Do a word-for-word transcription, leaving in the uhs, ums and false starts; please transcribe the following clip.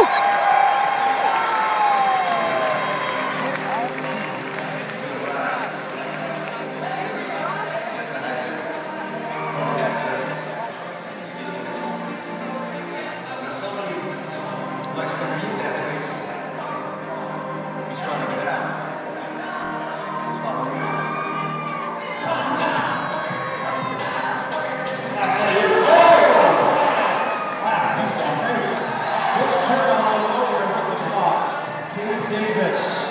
Likes to read that place. He's trying to get out. He's following me. Let's turn all over with the clock. Kate Davis.